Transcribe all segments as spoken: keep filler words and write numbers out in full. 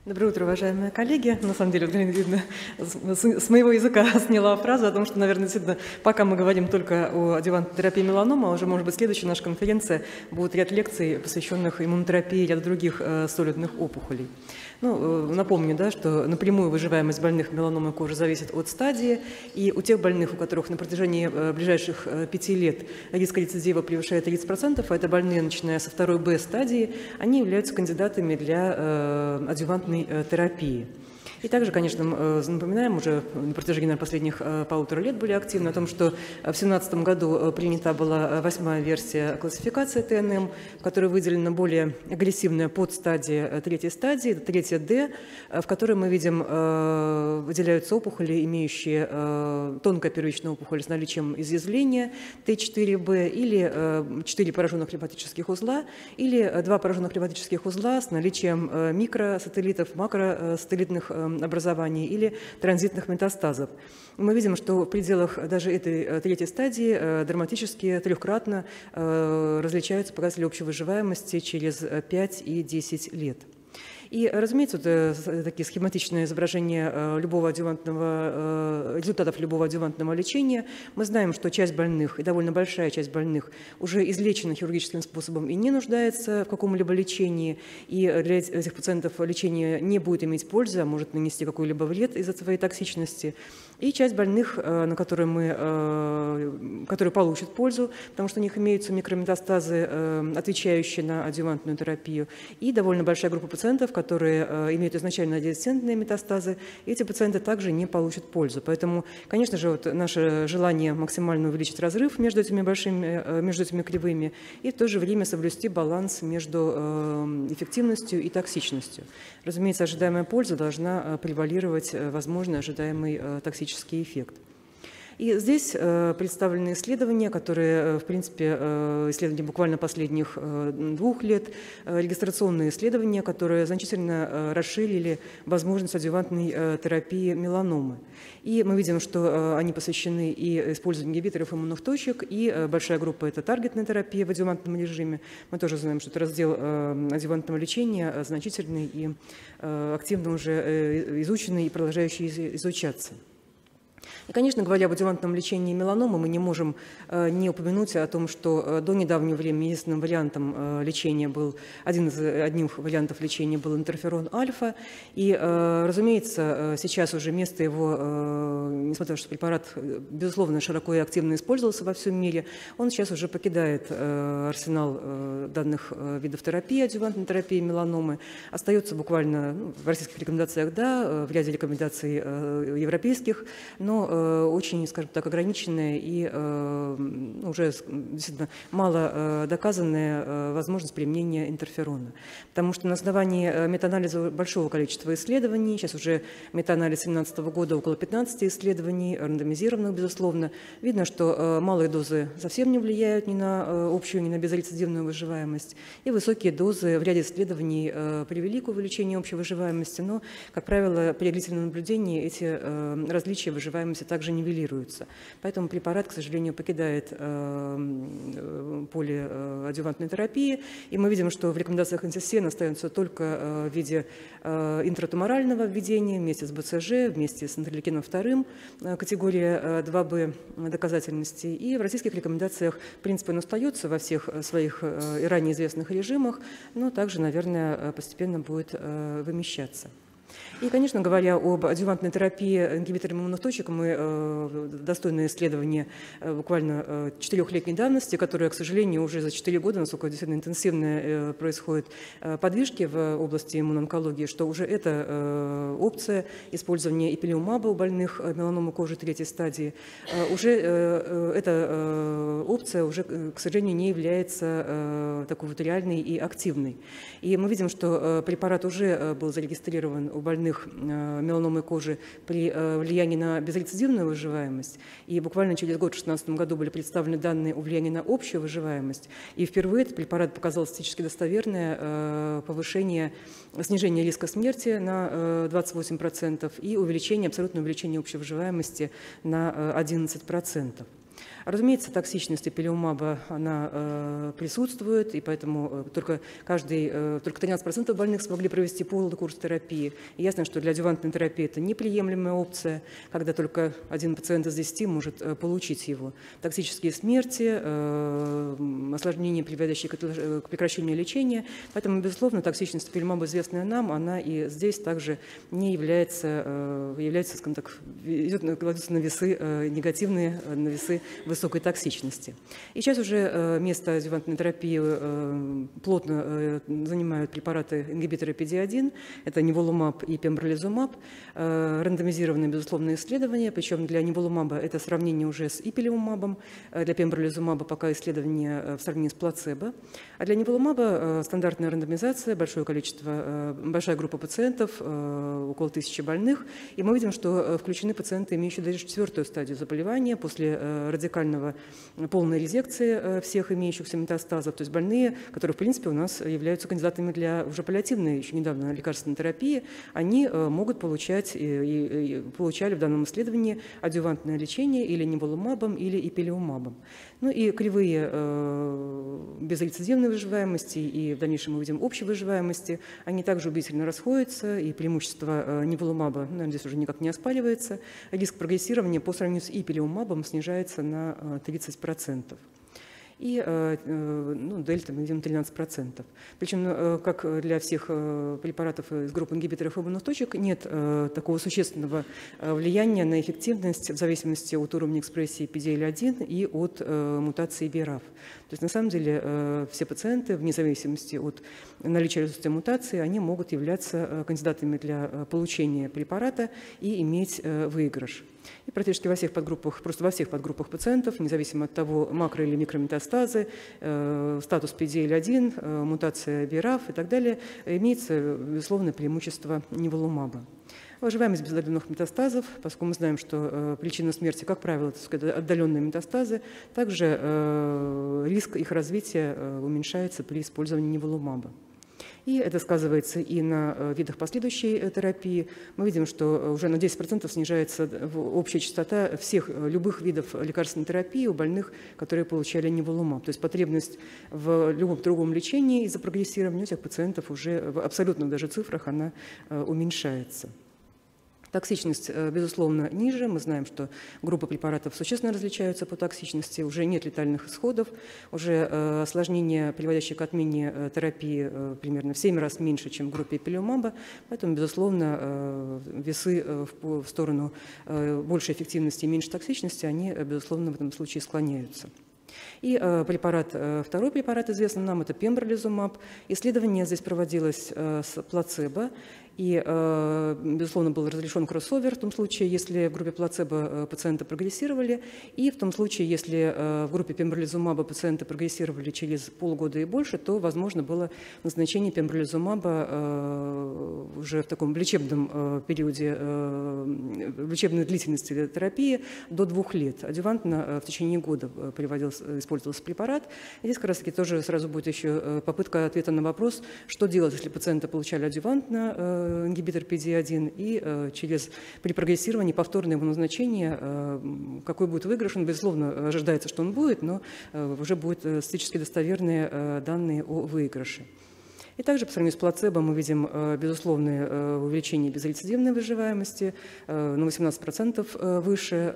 Доброе утро, уважаемые коллеги. На самом деле, видно, с моего языка сняла фразу о том, что, наверное, действительно, пока мы говорим только о адъювантной терапии меланомы, уже, может быть, следующая наша конференция будет ряд лекций, посвященных иммунотерапии и ряд других э, солидных опухолей. Ну, напомню, да, что напрямую выживаемость больных меланомой кожи зависит от стадии, и у тех больных, у которых на протяжении ближайших пяти лет риск рецидива превышает тридцать процентов, а это больные, начиная со второй Б стадии, они являются кандидатами для э, адъювантной э, терапии. И также, конечно, напоминаем, уже на протяжении наверное, последних полутора лет были активны о том, что в две тысячи семнадцатом году принята была восьмая версия классификации Т Н М, в которой выделена более агрессивная подстадия третьей стадии, это третья Д, в которой мы видим, выделяются опухоли, имеющие тонкая первичная опухоль с наличием изъязвления Т четыре Б или четыре пораженных лимфатических узла, или два пораженных лимфатических узла с наличием микросателлитов, макросателлитных образований или транзитных метастазов. Мы видим, что в пределах даже этой третьей стадии драматически трехкратно различаются показатели общей выживаемости через пять и десять лет. И, разумеется, это такие схематичные изображения любого адъювантного, результатов любого адъювантного лечения. Мы знаем, что часть больных, и довольно большая часть больных, уже излечена хирургическим способом и не нуждается в каком-либо лечении. И для этих пациентов лечение не будет иметь пользы, а может нанести какой-либо вред из-за своей токсичности. И часть больных, на которые, мы, которые получат пользу, потому что у них имеются микрометастазы, отвечающие на адъювантную терапию, и довольно большая группа пациентов, которые имеют изначально резистентные метастазы, и эти пациенты также не получат пользу. Поэтому, конечно же, вот наше желание максимально увеличить разрыв между этими большими, между этими кривыми и в то же время соблюсти баланс между эффективностью и токсичностью. Разумеется, ожидаемая польза должна превалировать возможный ожидаемый токсический эффект. И здесь э, представлены исследования, которые, в принципе, э, исследования буквально последних э, двух лет, э, регистрационные исследования, которые значительно э, расширили возможность адъювантной э, терапии меланомы. И мы видим, что э, они посвящены и использованию ингибиторов иммунных точек, и э, большая группа – это таргетная терапия в адъювантном режиме. Мы тоже знаем, что это раздел э, адъювантного лечения э, значительный и э, активно уже э, изученный и продолжающий изучаться. И, конечно, говоря об адъювантном лечении меланомы, мы не можем э, не упомянуть о том, что э, до недавнего времени единственным вариантом э, лечения был, один из одних вариантов лечения был интерферон альфа. И, э, разумеется, э, сейчас уже место его, э, несмотря на то, что препарат, безусловно, широко и активно использовался во всем мире, он сейчас уже покидает э, арсенал э, данных э, видов терапии, адъювантной терапии меланомы. Остается буквально ну, в российских рекомендациях, да, в ряде рекомендаций э, европейских, но очень, скажем так, ограниченная и э, уже действительно мало э, доказанная э, возможность применения интерферона. Потому что на основании метаанализа большого количества исследований, сейчас уже метаанализ две тысячи семнадцатого года около пятнадцати исследований, рандомизированных, безусловно, видно, что э, малые дозы совсем не влияют ни на э, общую, ни на безрецидивную выживаемость, и высокие дозы в ряде исследований э, привели к увеличению общей выживаемости, но, как правило, при длительном наблюдении эти э, различия выживаемости также нивелируются. Поэтому препарат, к сожалению, покидает э, поле э, адъювантной терапии, и мы видим, что в рекомендациях эн си эс эн остается только э, в виде э, интратуморального введения вместе с бэ цэ жэ, вместе с интерлейкином два, э, категория э, два бэ доказательности. И в российских рекомендациях, в принципе, он остается во всех своих э, и ранее известных режимах, но также, наверное, постепенно будет э, вымещаться. И, конечно, говоря об адъювантной терапии ингибиторами иммунных точек, мы э, достойное исследование э, буквально э, четырехлетней давности, которое, к сожалению, уже за четыре года, насколько действительно интенсивно э, происходят э, подвижки в области иммунонкологии, что уже эта э, опция использования ипилумаба у больных меланомы кожи третьей стадии, э, уже э, э, эта э, опция уже, к сожалению, не является э, такой вот реальной и активной. И мы видим, что э, препарат уже э, был зарегистрирован у больных меланомой кожи при влиянии на безрецидивную выживаемость. И буквально через год, в две тысячи шестнадцатом году, были представлены данные о влиянии на общую выживаемость. И впервые этот препарат показал статистически достоверное повышение, снижение риска смерти на двадцать восемь процентов и увеличение, абсолютное увеличение общей выживаемости на одиннадцать процентов. Разумеется, токсичность ипилумаба, она э, присутствует, и поэтому э, только, каждый, э, только тринадцать процентов больных смогли провести полный курс терапии. И ясно, что для адъювантной терапии это неприемлемая опция, когда только один пациент из десяти может э, получить его. Токсические смерти, э, осложнения, приводящие к, к прекращению лечения. Поэтому, безусловно, токсичность ипилумаба, известная нам, она и здесь также не является, э, является, скажем так, идет, кладется на весы э, негативные, на весы высокой токсичности. И сейчас уже место адъювантной терапии плотно занимают препараты ингибиторы пи ди один, это ниволумаб и пембролизумаб, рандомизированные, безусловно, исследования, причем для ниволумаба это сравнение уже с ипилумабом, для пембролизумаба пока исследование в сравнении с плацебо, а для ниволумаба стандартная рандомизация, большое количество, большая группа пациентов, около тысячи больных, и мы видим, что включены пациенты, имеющие даже четвертую стадию заболевания после радикального полной резекции всех имеющихся метастазов, то есть больные, которые, в принципе, у нас являются кандидатами для уже паллиативной, еще недавно лекарственной терапии, они могут получать и, и, и получали в данном исследовании адъювантное лечение или ниволумабом, или ипилумабом. Ну и кривые э, безрецидивной выживаемости и в дальнейшем мы видим общей выживаемости, они также убедительно расходятся, и преимущество э, ниволумаба, наверное, здесь уже никак не оспаривается. Риск прогрессирования по сравнению с ипилумабом снижается на тридцать процентов. И ну, дельта мы видим тринадцать процентов. Причем, как для всех препаратов из группы ингибиторов иммунных точек, нет такого существенного влияния на эффективность в зависимости от уровня экспрессии пи ди эл один и от мутации би ар эф. То есть, на самом деле, все пациенты, вне зависимости от наличия или отсутствия мутации, они могут являться кандидатами для получения препарата и иметь выигрыш. И практически во всех подгруппах, просто во всех подгруппах пациентов, независимо от того, макро- или микрометастазы, э, статус пи ди эл один, э, мутация би ар эф и так далее, имеется, безусловно, преимущество ниволумаба. Выживаемость без отдаленных метастазов, поскольку мы знаем, что э, причина смерти, как правило, это сказать, отдаленные метастазы, также э, риск их развития э, уменьшается при использовании ниволумаба. И это сказывается и на видах последующей терапии. Мы видим, что уже на десять процентов снижается общая частота всех любых видов лекарственной терапии у больных, которые получали ниволумаб. То есть потребность в любом другом лечении из-за прогрессирования у этих пациентов уже в абсолютных даже цифрах она уменьшается. Токсичность, безусловно, ниже. Мы знаем, что группы препаратов существенно различаются по токсичности, уже нет летальных исходов, уже осложнения, приводящие к отмене терапии, примерно в семь раз меньше, чем в группе ипилумаба. Поэтому, безусловно, весы в сторону большей эффективности и меньшей токсичности, они, безусловно, в этом случае склоняются. И э, препарат, э, второй препарат, известный нам, это пембролизумаб. Исследование здесь проводилось э, с плацебо. И, э, безусловно, был разрешен кроссовер в том случае, если в группе плацебо пациенты прогрессировали, и в том случае, если э, в группе пембролизумаба пациенты прогрессировали через полгода и больше, то возможно было назначение пембролизумаба э, уже в таком лечебном э, периоде, э, лечебной длительности терапии до двух лет. Адъювантно э, в течение года приводился, использовался препарат. И здесь как раз-таки тоже сразу будет еще попытка ответа на вопрос, что делать, если пациенты получали адъювантно э, ингибитор пи ди один, и э, через при прогрессировании повторное его назначение, э, какой будет выигрыш, он, безусловно, ожидается, что он будет, но э, уже будут статистически достоверные э, данные о выигрыше. И также по сравнению с плацебо мы видим э, безусловное э, увеличение безрецидивной выживаемости э, на восемнадцать процентов э, выше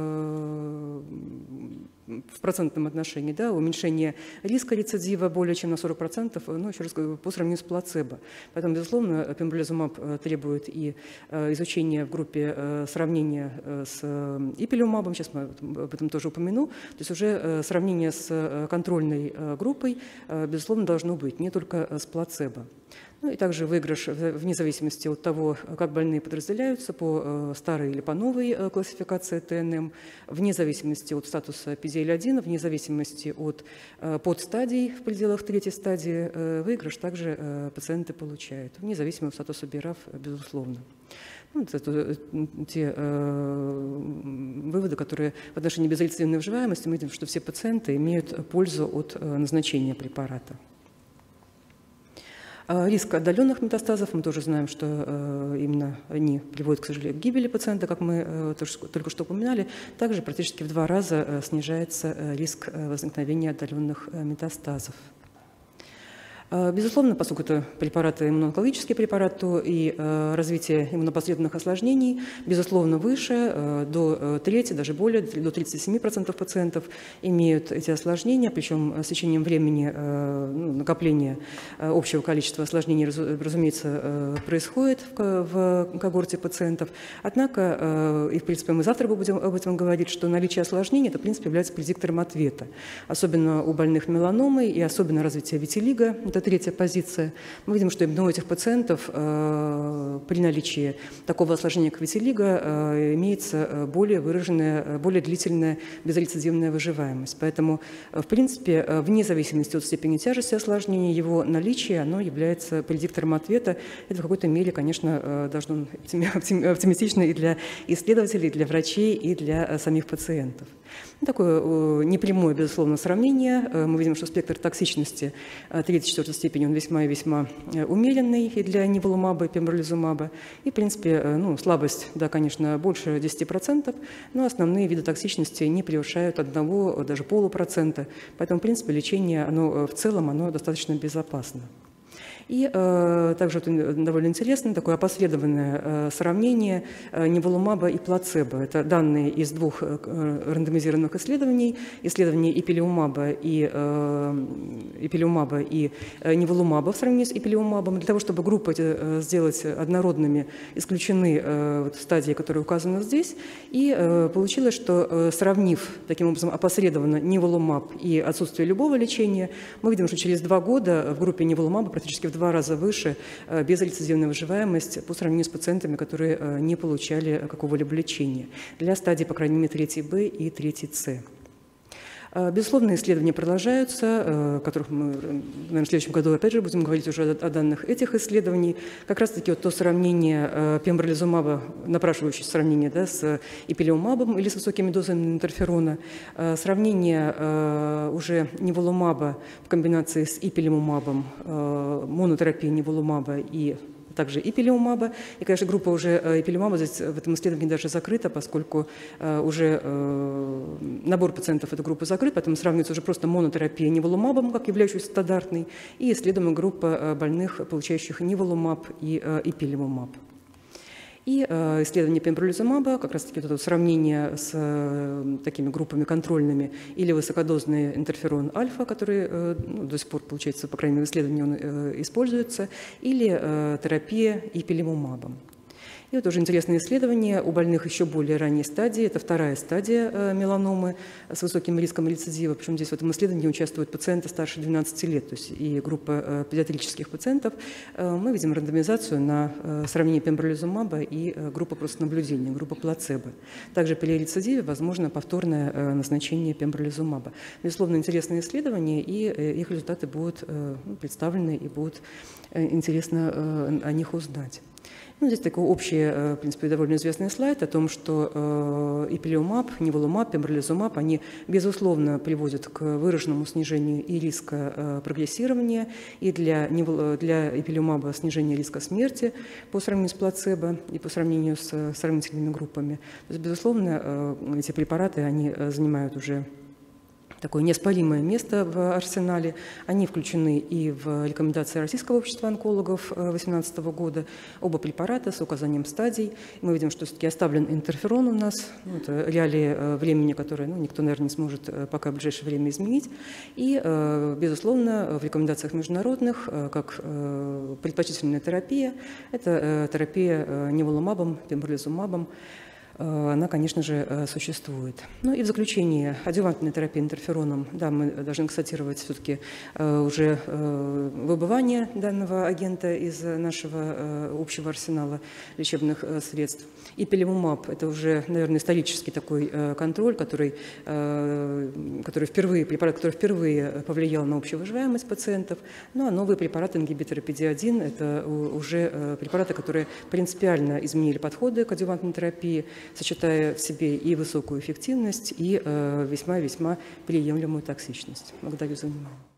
э, в процентном отношении, да, уменьшение риска рецидива более чем на сорок процентов, ну, еще раз говорю, по сравнению с плацебо. Поэтому, безусловно, пембролизумаб требует и изучения в группе сравнения с ипилумабом, сейчас мы об этом тоже упомяну, то есть уже сравнение с контрольной группой, безусловно, должно быть, не только с плацебо. Ну и также выигрыш вне зависимости от того, как больные подразделяются по старой или по новой классификации тэ эн эм, вне зависимости от статуса пи ди эл один, вне зависимости от подстадий в пределах третьей стадии, выигрыш также пациенты получают, вне зависимости от статуса би ар эф, безусловно. Ну, это те э, выводы, которые в отношении безрецидивной выживаемости мы видим, что все пациенты имеют пользу от назначения препарата. Риск отдаленных метастазов, мы тоже знаем, что именно они приводят, к сожалению, к гибели пациента, как мы только что упоминали. Также практически в два раза снижается риск возникновения отдаленных метастазов. Безусловно, поскольку это препараты, иммуноонкологические препараты, то и э, развитие иммунопоследовательных осложнений, безусловно, выше, э, до трети, даже более, до тридцати семи процентов пациентов имеют эти осложнения, причем с течением времени э, ну, накопление э, общего количества осложнений, раз, разумеется, э, происходит в, в когорте пациентов. Однако, э, и в принципе мы завтра будем об этом говорить, что наличие осложнений, это в принципе является предиктором ответа, особенно у больных меланомой и особенно развитие витилиго. Это третья позиция. Мы видим, что именно у этих пациентов э, при наличии такого осложнения, как витилиго, э, имеется более выраженная, более длительная безрецидивная выживаемость. Поэтому, э, в принципе, э, вне зависимости от степени тяжести осложнения, его наличие, оно является предиктором ответа. Это в какой-то мере, конечно, э, должно оптимистично и для исследователей, и для врачей, и для э, самих пациентов. Такое э, непрямое, безусловно, сравнение. Э, мы видим, что спектр токсичности э, третьей-четвертой степени он весьма и весьма умеренный и для ниволумаба и пембролизумаба. И, в принципе, ну, слабость, да, конечно, больше десяти процентов, но основные виды токсичности не превышают одного, даже полупроцента. Поэтому, в принципе, лечение, оно в целом, оно достаточно безопасно. И э, также вот, довольно интересно такое опосредованное э, сравнение э, ниволумаба и плацебо. Это данные из двух э, рандомизированных исследований, исследования ипилиумаба и, э, ипилиумаба и э, ниволумаба в сравнении с ипилиумабом. Для того, чтобы группы эти э, сделать однородными, исключены э, вот, стадии, которые указаны здесь. И э, получилось, что э, сравнив таким образом опосредованно ниволумаб и отсутствие любого лечения, мы видим, что через два года в группе ниволумаба практически в два раза выше безрецидивная выживаемость по сравнению с пациентами, которые не получали какого-либо лечения для стадии, по крайней мере, третьей Б и третьей С. Безусловно, исследования продолжаются, о которых мы, наверное, в следующем году опять же будем говорить уже о данных этих исследований. Как раз-таки вот то сравнение пембролизумаба, напрашивающее сравнение, да, с ипилиумабом или с высокими дозами интерферона, сравнение уже ниволумаба в комбинации с ипилимумабом, монотерапия ниволумаба и также ипилиумаба. И, конечно, группа уже ипилиумаба здесь в этом исследовании даже закрыта, поскольку уже набор пациентов этой группы закрыт, поэтому сравнивается уже просто монотерапия ниволумабом, как являющаяся стандартной, и исследуемая группа больных, получающих ниволумаб и ипилимумаб. И э, исследование пембролизумаба, как раз-таки вот это сравнение с э, такими группами контрольными, или высокодозный интерферон альфа, который э, ну, до сих пор, получается, по крайней мере, в исследовании он э, используется, или э, терапия ипилимумабом. И вот уже интересное исследование у больных еще более ранней стадии. Это вторая стадия э, меланомы с высоким риском рецидива. Причем здесь в этом исследовании участвуют пациенты старше двенадцати лет, то есть и группа э, педиатрических пациентов. Э, мы видим рандомизацию на э, сравнение пембролизумаба и э, группа просто наблюдения, группа плацебо. Также при рецидиве возможно повторное э, назначение пембролизумаба. Безусловно, интересное исследование, и э, их результаты будут э, представлены и будут э, интересно э, о них узнать. Ну, здесь такой общий, в принципе, довольно известный слайд о том, что ипилиумаб, ниволумаб, пембролизумаб, они, безусловно, приводят к выраженному снижению и риска прогрессирования, и для, для ипилиумаба снижение риска смерти по сравнению с плацебо и по сравнению с сравнительными группами. То есть, безусловно, эти препараты, они занимают уже такое неоспоримое место в арсенале. Они включены и в рекомендации Российского общества онкологов две тысячи восемнадцатого года. Оба препарата с указанием стадий. Мы видим, что все-таки оставлен интерферон у нас. Это реалии времени, которые ну, никто, наверное, не сможет пока в ближайшее время изменить. И, безусловно, в рекомендациях международных, как предпочтительная терапия, это терапия ниволумабом, пембролизумабом, она, конечно же, существует. Ну и в заключение, адъювантная терапия интерфероном, да, мы должны констатировать все-таки уже выбывание данного агента из нашего общего арсенала лечебных средств. Ипилимумаб – это уже, наверное, исторический такой контроль, который, который впервые, препарат, который впервые повлиял на общую выживаемость пациентов. Ну а новые препараты, ингибиторы пи ди один – это уже препараты, которые принципиально изменили подходы к адъювантной терапии, сочетая в себе и высокую эффективность, и весьма-весьма приемлемую токсичность. Благодарю за внимание.